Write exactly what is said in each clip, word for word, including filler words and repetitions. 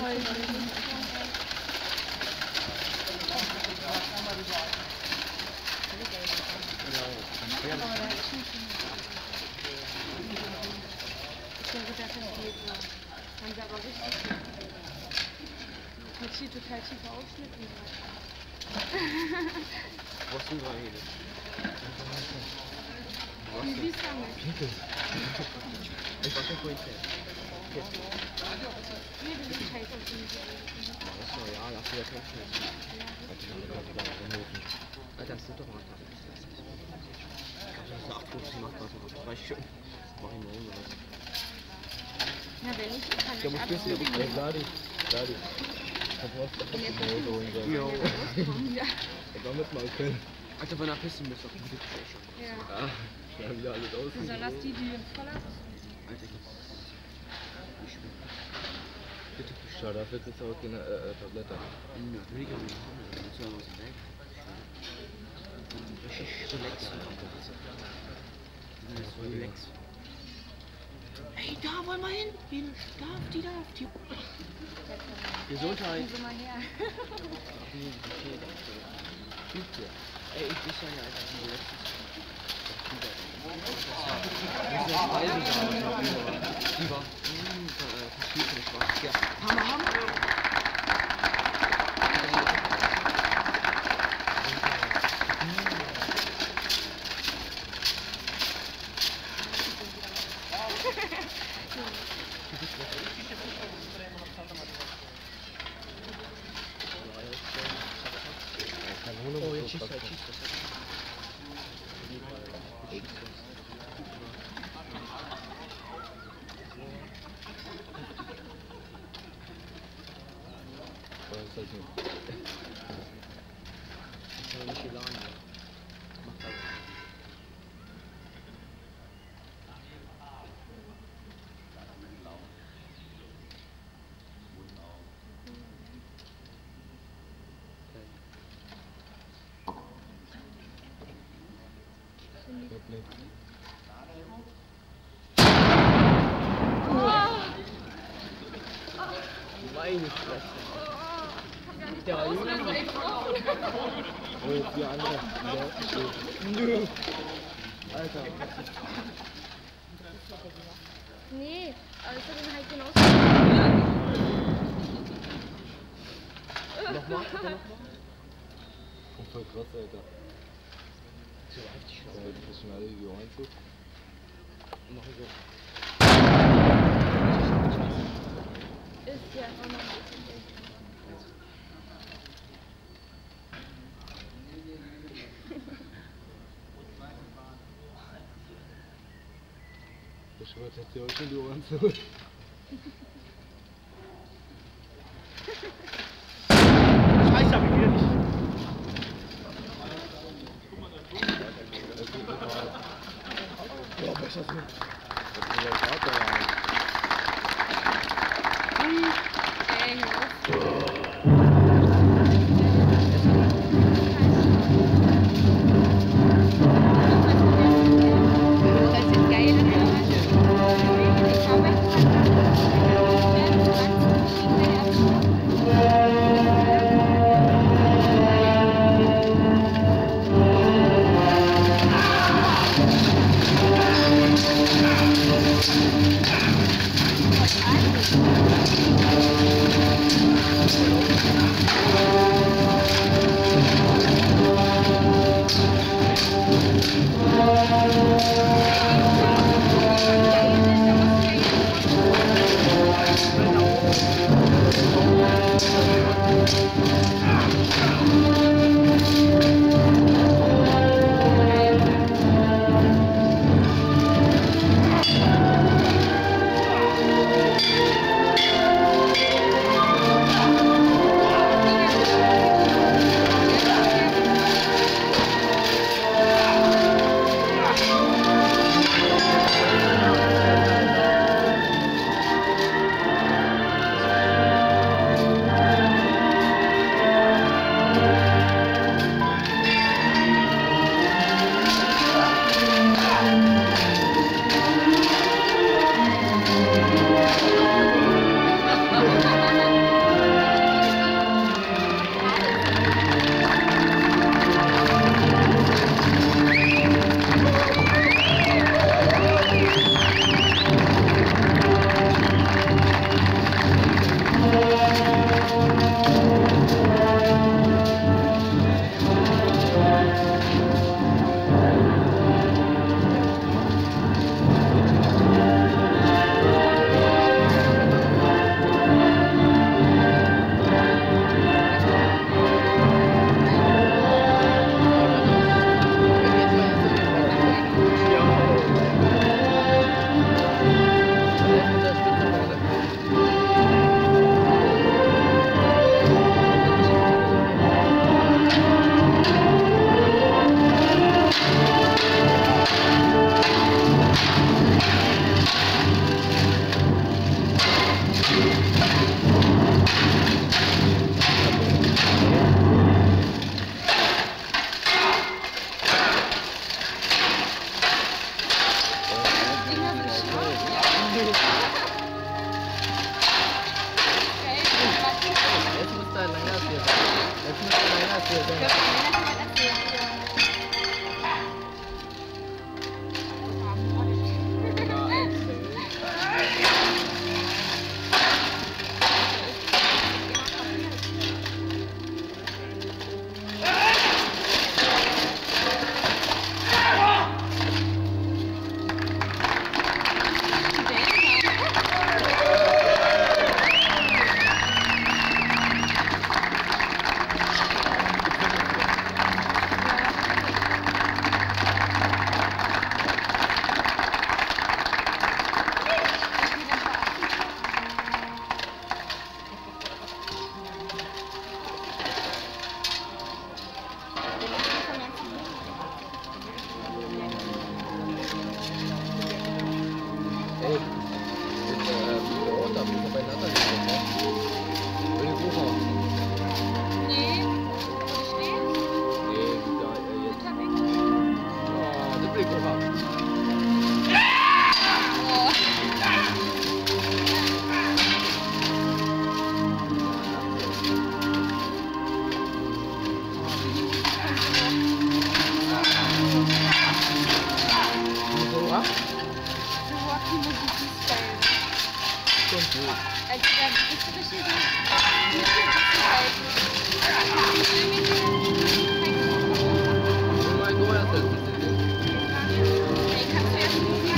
Haben sie aber richtig mit hier total tiefer Ausschnitten. Was du gerade hier? Wie siehst du damit? Ich war schon vorhin fest. Nee, das ist scheiße auf den Achso, ja, lass wieder kämpfen. Alter, das sind doch mal krass. Ich glaube, das ist eine achtundfünfzig macht was, das reicht schon. Mach ich morgen was. Na, wenn nicht, kann ich Ja, muss wissen, ob ich gleich lade. Lade. Ja. Ja. Damit mal können. Alter, wenn er pissen müsste, auf die Bitte schon. Ja. Ah, wir haben wieder alles aus. Besonders die, die voller Alter, ich ich schwöre. Bitte. Schau, dafür ist jetzt auch keine äh, Tablette. Ja, will ich auch nicht haben, dann müssen wir aus dem Weg. Richtig relaxen. So relax. Ey, da wollen wir hin. Die darf, die darf, die. Gesundheit. Komm mal her. Ey, ich wüsste ja einfach die letztes. Das ist ja Speisen da. Lieber. Versteht nicht was. Ja. Hammer, Hammer. Oh, jetzt schießt er, jetzt schießt er. Was ist das denn? Das ist ja nicht geladen. Macht aber. Meine Fresse. Der Junge. Oh, vier andere. Nö. Alter. Nee, aber das hat ihn halt genauso. Nochmal, bitte nochmal. Oh, voll krass, Alter. So richtig Das ist halt schon alle die Ohren zu. Mach ich so. Ist ja auch noch ein bisschen dick. Der Schwarz hat ja auch schon die Ohren zu. Scheiße, hab ich wieder nicht. Ja, besser so. Das ist ja Vater, ja. Ey, hör auf. Das ist geil, oder? Ich habe Ja, Ich da. glaube, einer kann man erzählen. Ey, mit, äh, mit der Orte haben wir beieinander gekommen, ne? Will ich hochhauen? Nee, wo steht? Nee, da, äh, jetzt. Unterweg. Oh, das will ich hochhauen. Oh. So ab? So Rocky Musik-Style. Schon gut. Also da bist du richtig so. Oh mein Gott, das ist das. Nee, kannst du erst Musik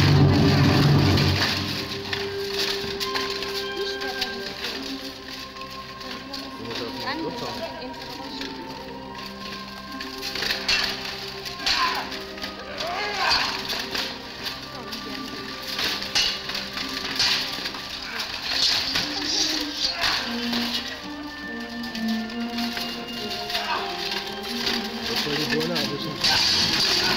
Du musst auf den Club fahren. Das soll die Bohne erwischen.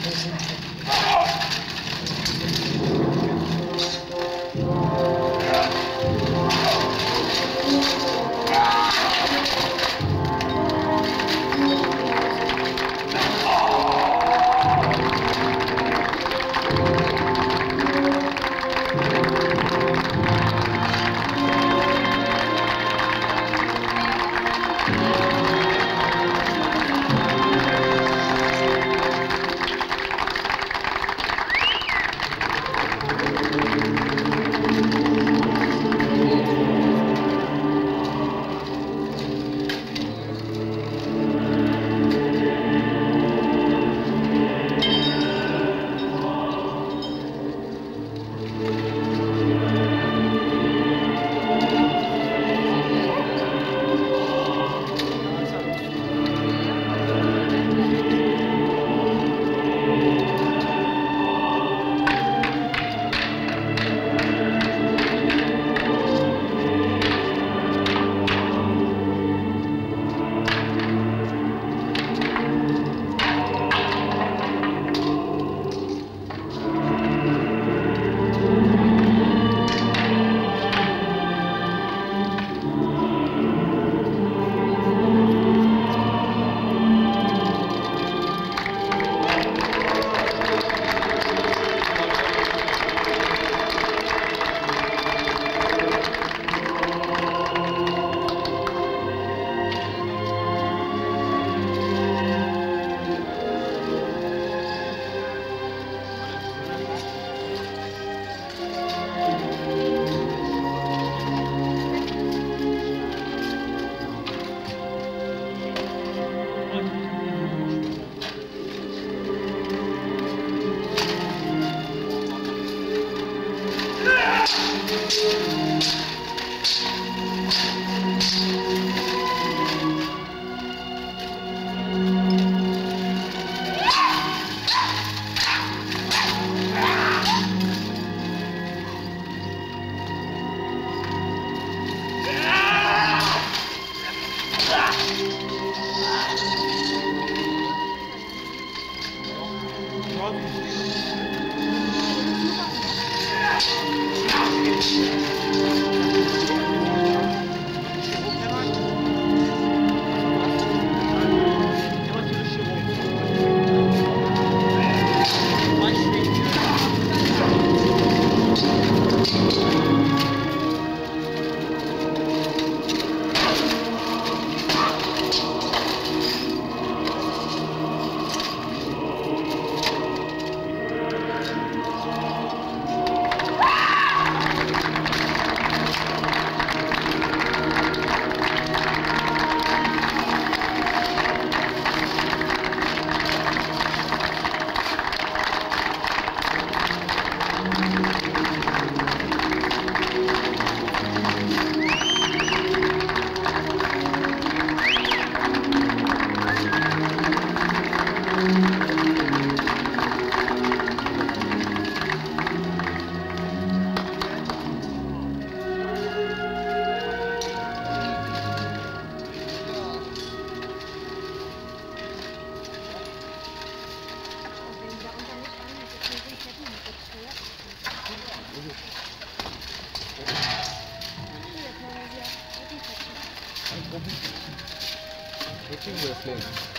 Team Wrestling.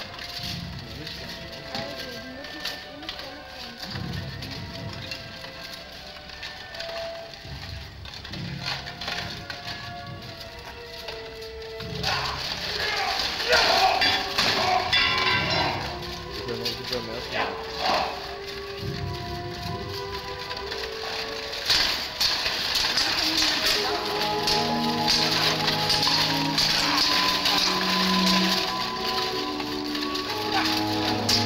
Ich bin noch super im ersten Mal. Ja.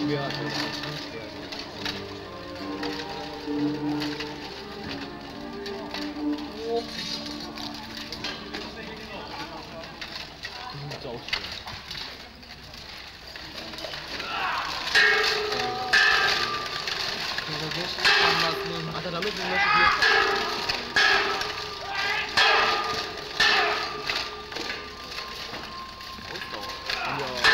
schwer. Das ist ganz schwer. Das ist auch schwer. Alter, damit wir möchten hier. Ausdauer. Ja.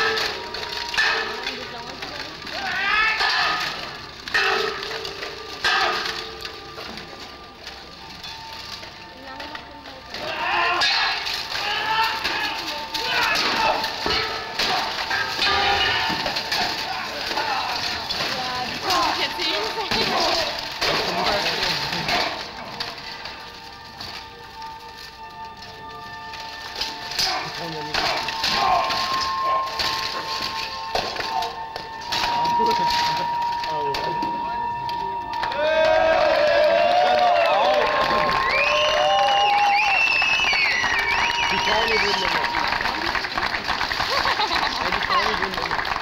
Die Frauen wurden immer. Ja, die Frauen wurden immer.